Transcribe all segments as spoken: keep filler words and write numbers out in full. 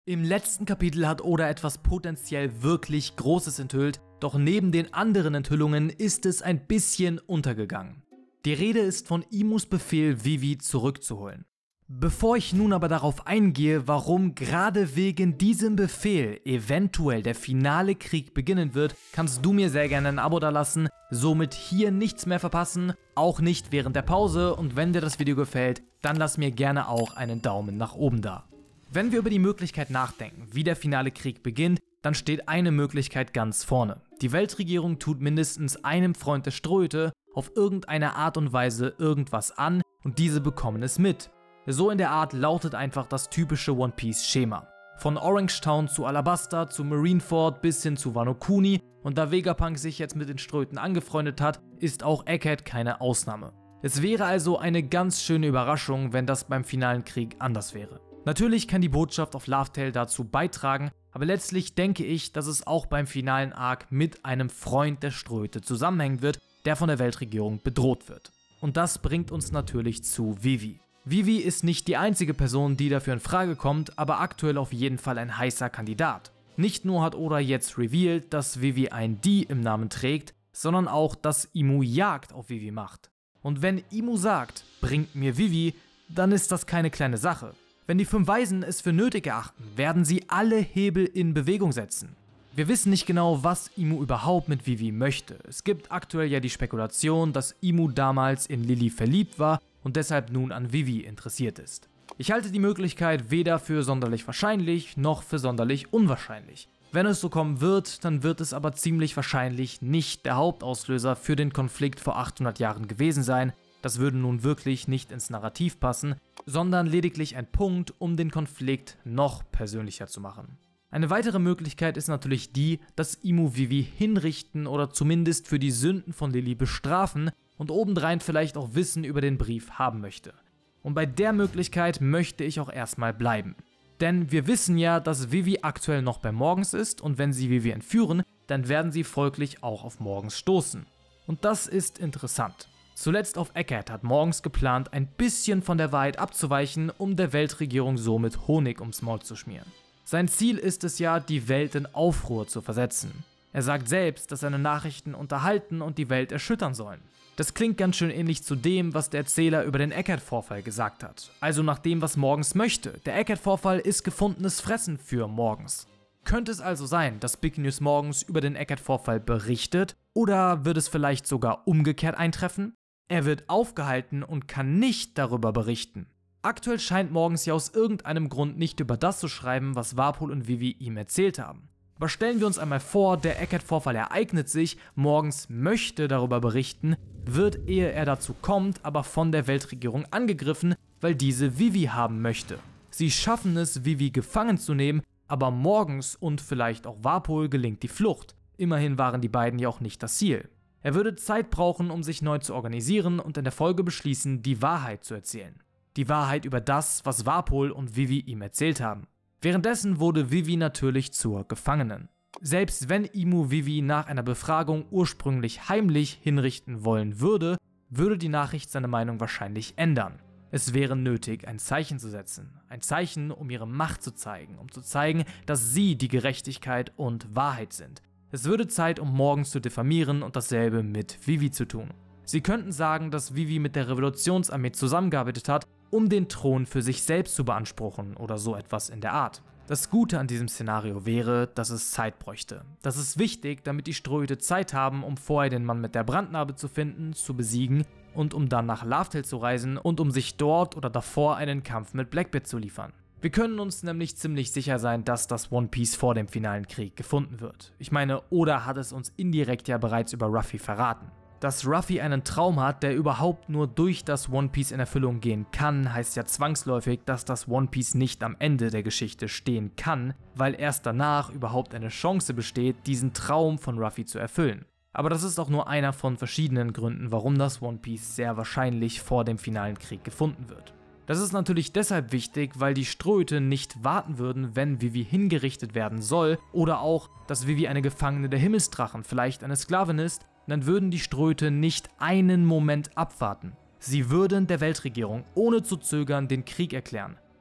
Im letzten Kapitel hat Oda etwas potenziell wirklich Großes enthüllt, doch neben den anderen Enthüllungen ist es ein bisschen untergegangen. Die Rede ist von Imus Befehl, Vivi zurückzuholen. Bevor ich nun aber darauf eingehe, warum gerade wegen diesem Befehl eventuell der finale Krieg beginnen wird, kannst du mir sehr gerne ein Abo dalassen, somit hier nichts mehr verpassen, auch nicht während der Pause, und wenn dir das Video gefällt, dann lass mir gerne auch einen Daumen nach oben da. Wenn wir über die Möglichkeit nachdenken, wie der finale Krieg beginnt, dann steht eine Möglichkeit ganz vorne. Die Weltregierung tut mindestens einem Freund der Strohhüte auf irgendeine Art und Weise irgendwas an und diese bekommen es mit. So in der Art lautet einfach das typische One Piece Schema. Von Orangetown zu Alabasta zu Marineford bis hin zu Wano Kuni, und da Vegapunk sich jetzt mit den Strohhüten angefreundet hat, ist auch Egghead keine Ausnahme. Es wäre also eine ganz schöne Überraschung, wenn das beim finalen Krieg anders wäre. Natürlich kann die Botschaft auf Laugh Tale dazu beitragen, aber letztlich denke ich, dass es auch beim finalen Arc mit einem Freund der Strohhüte zusammenhängen wird, der von der Weltregierung bedroht wird. Und das bringt uns natürlich zu Vivi. Vivi ist nicht die einzige Person, die dafür in Frage kommt, aber aktuell auf jeden Fall ein heißer Kandidat. Nicht nur hat Oda jetzt revealed, dass Vivi ein D im Namen trägt, sondern auch, dass Imu Jagd auf Vivi macht. Und wenn Imu sagt, bringt mir Vivi, dann ist das keine kleine Sache. Wenn die fünf Weisen es für nötig erachten, werden sie alle Hebel in Bewegung setzen. Wir wissen nicht genau, was Imu überhaupt mit Vivi möchte. Es gibt aktuell ja die Spekulation, dass Imu damals in Lily verliebt war und deshalb nun an Vivi interessiert ist. Ich halte die Möglichkeit weder für sonderlich wahrscheinlich, noch für sonderlich unwahrscheinlich. Wenn es so kommen wird, dann wird es aber ziemlich wahrscheinlich nicht der Hauptauslöser für den Konflikt vor achthundert Jahren gewesen sein. Das würde nun wirklich nicht ins Narrativ passen, sondern lediglich ein Punkt, um den Konflikt noch persönlicher zu machen. Eine weitere Möglichkeit ist natürlich die, dass Imu Vivi hinrichten oder zumindest für die Sünden von Lily bestrafen und obendrein vielleicht auch Wissen über den Brief haben möchte. Und bei der Möglichkeit möchte ich auch erstmal bleiben. Denn wir wissen ja, dass Vivi aktuell noch bei Morgens ist und wenn sie Vivi entführen, dann werden sie folglich auch auf Morgens stoßen. Und das ist interessant. Zuletzt auf Egghead hat Morgens geplant, ein bisschen von der Wahrheit abzuweichen, um der Weltregierung somit Honig ums Maul zu schmieren. Sein Ziel ist es ja, die Welt in Aufruhr zu versetzen. Er sagt selbst, dass seine Nachrichten unterhalten und die Welt erschüttern sollen. Das klingt ganz schön ähnlich zu dem, was der Erzähler über den Egghead-Vorfall gesagt hat. Also nach dem, was Morgens möchte. Der Egghead-Vorfall ist gefundenes Fressen für Morgens. Könnte es also sein, dass Big News Morgens über den Egghead-Vorfall berichtet? Oder wird es vielleicht sogar umgekehrt eintreffen? Er wird aufgehalten und kann nicht darüber berichten. Aktuell scheint Morgens ja aus irgendeinem Grund nicht über das zu schreiben, was Warpol und Vivi ihm erzählt haben. Aber stellen wir uns einmal vor, der Egghead-Vorfall ereignet sich, Morgens möchte darüber berichten, wird, ehe er dazu kommt, aber von der Weltregierung angegriffen, weil diese Vivi haben möchte. Sie schaffen es, Vivi gefangen zu nehmen, aber Morgens und vielleicht auch Warpol gelingt die Flucht. Immerhin waren die beiden ja auch nicht das Ziel. Er würde Zeit brauchen, um sich neu zu organisieren und in der Folge beschließen, die Wahrheit zu erzählen. Die Wahrheit über das, was Warpol und Vivi ihm erzählt haben. Währenddessen wurde Vivi natürlich zur Gefangenen. Selbst wenn Imu Vivi nach einer Befragung ursprünglich heimlich hinrichten wollen würde, würde die Nachricht seine Meinung wahrscheinlich ändern. Es wäre nötig, ein Zeichen zu setzen. Ein Zeichen, um ihre Macht zu zeigen, um zu zeigen, dass sie die Gerechtigkeit und Wahrheit sind. Es würde Zeit, um Morgens zu diffamieren und dasselbe mit Vivi zu tun. Sie könnten sagen, dass Vivi mit der Revolutionsarmee zusammengearbeitet hat, um den Thron für sich selbst zu beanspruchen oder so etwas in der Art. Das Gute an diesem Szenario wäre, dass es Zeit bräuchte. Das ist wichtig, damit die Strohhüte Zeit haben, um vorher den Mann mit der Brandnarbe zu finden, zu besiegen und um dann nach Laugh Tale zu reisen und um sich dort oder davor einen Kampf mit Blackbeard zu liefern. Wir können uns nämlich ziemlich sicher sein, dass das One Piece vor dem finalen Krieg gefunden wird. Ich meine, Oda hat es uns indirekt ja bereits über Ruffy verraten. Dass Ruffy einen Traum hat, der überhaupt nur durch das One Piece in Erfüllung gehen kann, heißt ja zwangsläufig, dass das One Piece nicht am Ende der Geschichte stehen kann, weil erst danach überhaupt eine Chance besteht, diesen Traum von Ruffy zu erfüllen. Aber das ist auch nur einer von verschiedenen Gründen, warum das One Piece sehr wahrscheinlich vor dem finalen Krieg gefunden wird. Das ist natürlich deshalb wichtig, weil die Strohhüte nicht warten würden, wenn Vivi hingerichtet werden soll, oder auch, dass Vivi eine Gefangene der Himmelsdrachen, vielleicht eine Sklavin ist, dann würden die Strohhüte nicht einen Moment abwarten. Sie würden der Weltregierung ohne zu zögern den Krieg erklären.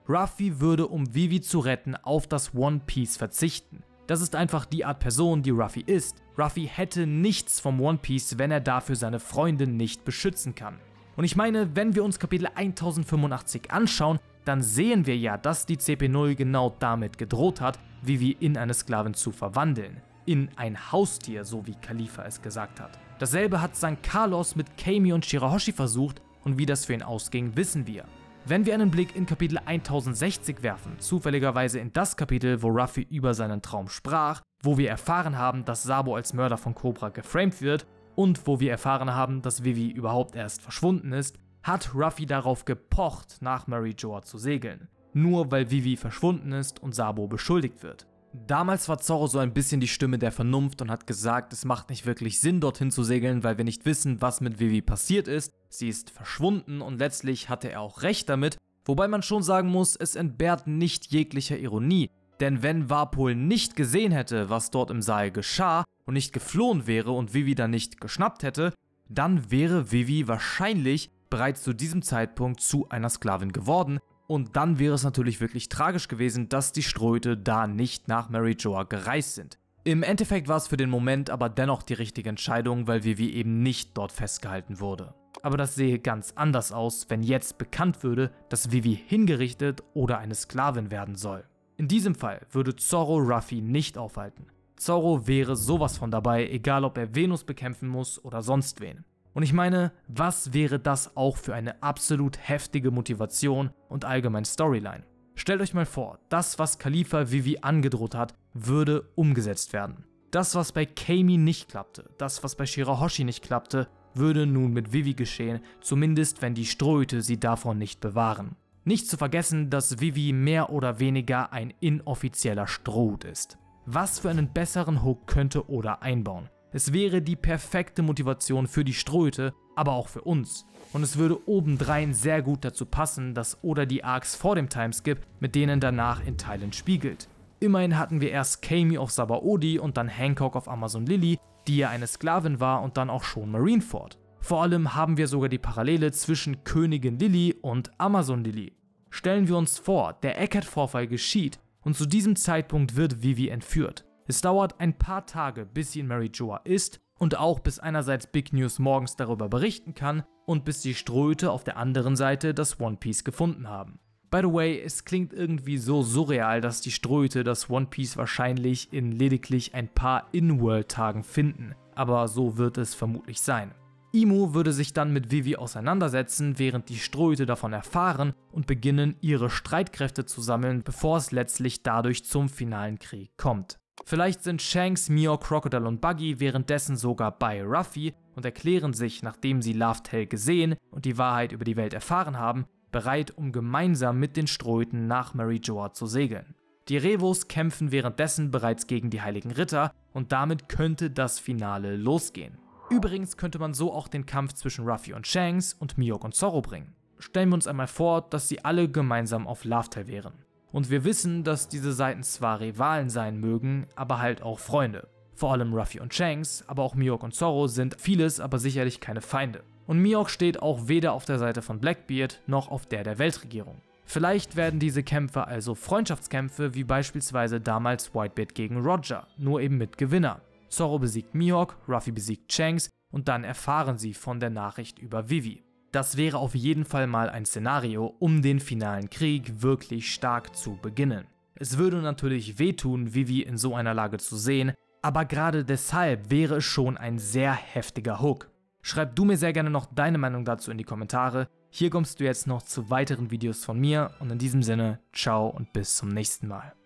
Ruffy würde, um Vivi zu retten, auf das One Piece verzichten. Das ist einfach die Art Person, die Ruffy ist. Ruffy hätte nichts vom One Piece, wenn er dafür seine Freundin nicht beschützen kann. Und ich meine, wenn wir uns Kapitel tausendfünfundachtzig anschauen, dann sehen wir ja, dass die C P null genau damit gedroht hat, Vivi in eine Sklavin zu verwandeln. In ein Haustier, so wie Kalifa es gesagt hat. Dasselbe hat Sankt Carlos mit Kami und Shirahoshi versucht und wie das für ihn ausging, wissen wir. Wenn wir einen Blick in Kapitel tausendsechzig werfen, zufälligerweise in das Kapitel, wo Ruffy über seinen Traum sprach, wo wir erfahren haben, dass Sabo als Mörder von Cobra geframed wird und wo wir erfahren haben, dass Vivi überhaupt erst verschwunden ist, hat Ruffy darauf gepocht, nach Mary Joa zu segeln. Nur weil Vivi verschwunden ist und Sabo beschuldigt wird. Damals war Zorro so ein bisschen die Stimme der Vernunft und hat gesagt, es macht nicht wirklich Sinn, dorthin zu segeln, weil wir nicht wissen, was mit Vivi passiert ist. Sie ist verschwunden und letztlich hatte er auch recht damit, wobei man schon sagen muss, es entbehrt nicht jeglicher Ironie. Denn wenn Warpol nicht gesehen hätte, was dort im Saal geschah und nicht geflohen wäre und Vivi dann nicht geschnappt hätte, dann wäre Vivi wahrscheinlich bereits zu diesem Zeitpunkt zu einer Sklavin geworden. Und dann wäre es natürlich wirklich tragisch gewesen, dass die Strohhüte da nicht nach Mary Joa gereist sind. Im Endeffekt war es für den Moment aber dennoch die richtige Entscheidung, weil Vivi eben nicht dort festgehalten wurde. Aber das sehe ganz anders aus, wenn jetzt bekannt würde, dass Vivi hingerichtet oder eine Sklavin werden soll. In diesem Fall würde Zorro Ruffy nicht aufhalten. Zorro wäre sowas von dabei, egal ob er Venus bekämpfen muss oder sonst wen. Und ich meine, was wäre das auch für eine absolut heftige Motivation und allgemein Storyline? Stellt euch mal vor, das, was Kalifa Vivi angedroht hat, würde umgesetzt werden. Das, was bei Kami nicht klappte, das, was bei Shirahoshi nicht klappte, würde nun mit Vivi geschehen, zumindest wenn die Strohhüte sie davon nicht bewahren. Nicht zu vergessen, dass Vivi mehr oder weniger ein inoffizieller Strohhut ist. Was für einen besseren Hook könnte Oda einbauen? Es wäre die perfekte Motivation für die Strohhüte, aber auch für uns. Und es würde obendrein sehr gut dazu passen, dass Oda die Arcs vor dem Timeskip mit denen danach in Teilen spiegelt. Immerhin hatten wir erst Kami auf Sabaody und dann Hancock auf Amazon Lily, die ja eine Sklavin war und dann auch schon Marineford. Vor allem haben wir sogar die Parallele zwischen Königin Lily und Amazon Lily. Stellen wir uns vor, der Eckhead-Vorfall geschieht und zu diesem Zeitpunkt wird Vivi entführt. Es dauert ein paar Tage, bis sie in Mary Joa ist und auch bis einerseits Big News morgens darüber berichten kann und bis die Strohhüte auf der anderen Seite das One Piece gefunden haben. By the way, es klingt irgendwie so surreal, dass die Strohhüte das One Piece wahrscheinlich in lediglich ein paar In-World-Tagen finden, aber so wird es vermutlich sein. Imu würde sich dann mit Vivi auseinandersetzen, während die Strohhüte davon erfahren und beginnen, ihre Streitkräfte zu sammeln, bevor es letztlich dadurch zum finalen Krieg kommt. Vielleicht sind Shanks, Mihawk, Crocodile und Buggy währenddessen sogar bei Ruffy und erklären sich, nachdem sie Laugh-Tale gesehen und die Wahrheit über die Welt erfahren haben, bereit, um gemeinsam mit den Strohhüten nach Mary Joa zu segeln. Die Revos kämpfen währenddessen bereits gegen die Heiligen Ritter und damit könnte das Finale losgehen. Übrigens könnte man so auch den Kampf zwischen Ruffy und Shanks und Mihawk und Zorro bringen. Stellen wir uns einmal vor, dass sie alle gemeinsam auf Laugh-Tale wären. Und wir wissen, dass diese Seiten zwar Rivalen sein mögen, aber halt auch Freunde. Vor allem Ruffy und Shanks, aber auch Mihawk und Zorro sind vieles, aber sicherlich keine Feinde. Und Mihawk steht auch weder auf der Seite von Blackbeard noch auf der der Weltregierung. Vielleicht werden diese Kämpfe also Freundschaftskämpfe wie beispielsweise damals Whitebeard gegen Roger, nur eben mit Gewinner. Zorro besiegt Mihawk, Ruffy besiegt Shanks und dann erfahren sie von der Nachricht über Vivi. Das wäre auf jeden Fall mal ein Szenario, um den finalen Krieg wirklich stark zu beginnen. Es würde natürlich wehtun, Vivi in so einer Lage zu sehen, aber gerade deshalb wäre es schon ein sehr heftiger Hook. Schreib du mir sehr gerne noch deine Meinung dazu in die Kommentare. Hier kommst du jetzt noch zu weiteren Videos von mir und in diesem Sinne, ciao und bis zum nächsten Mal.